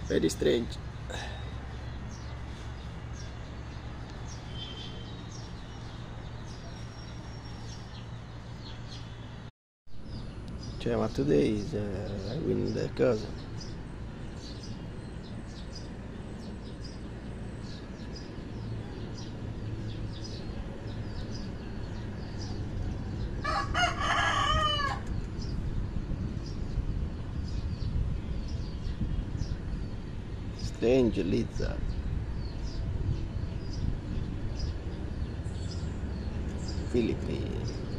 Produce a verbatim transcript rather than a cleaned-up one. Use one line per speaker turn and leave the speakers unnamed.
Very strange. Cioè, ma today is uh, I win the cosa. Strange lizard. Philippines.